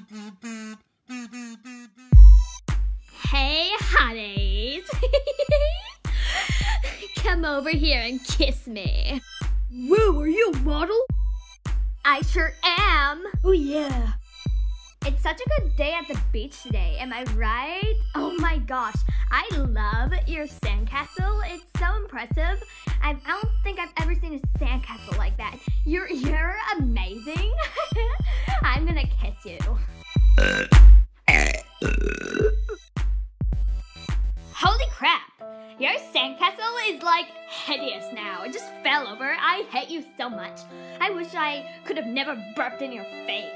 Hey, hotties. Come over here and kiss me. Whoa, are you a model? I sure am. Oh yeah. It's such a good day at the beach today, am I right? Oh my gosh, I love your sandcastle. It's so impressive. I don't think I've ever seen a sandcastle like that. You're amazing. I'm gonna kiss you. Holy crap! Your sandcastle is like hideous now. It just fell over. I hate you so much. I wish I could have never burped in your face.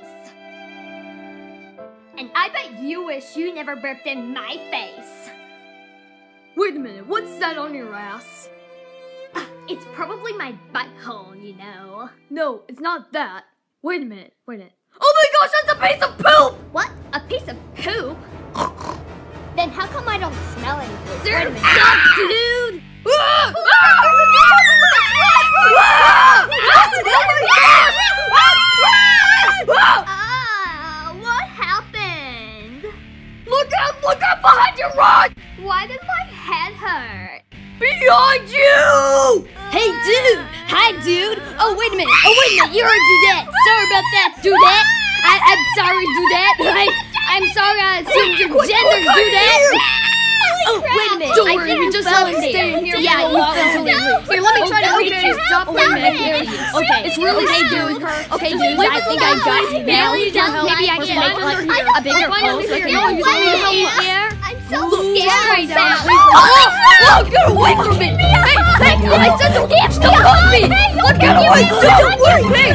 And I bet you wish you never burped in my face. Wait a minute, what's that on your ass? It's probably my butthole, you know. No, it's not that. Wait a minute. Oh my gosh, that's a piece of poop! What? A piece of poop? Then how come I don't smell anything? Serve Wait a up, dude! What happened? Look out behind you, Rod! Why does my head hurt? Behind you! Hey, dude! Hi, dude! Oh, wait a minute! You heard Dudette! Sorry about that, Dudette! I'm sorry, Dudette! I'm sorry I assumed your gender, Dudette! Oh, wait a minute! Don't worry, we just have to stay in here for a while until we leave. Here, let me try to reach you. Stop for a minute. Okay, It's really dude. screwing her. Okay, dude, I think I got you now. Maybe I can make like a bigger pose so I can help you here. I'm so scared. Oh, get away from me! Hey, I said don't hug me! Look, get away! Don't worry! Hey,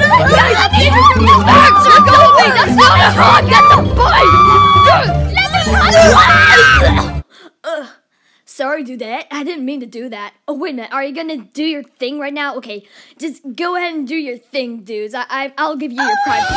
go away! That's not a hug! That's a bite! Sorry, Dudette. I didn't mean to do that. Oh, wait a minute. Are you gonna do your thing right now? Okay, just go ahead and do your thing, dudes. I'll give you your private.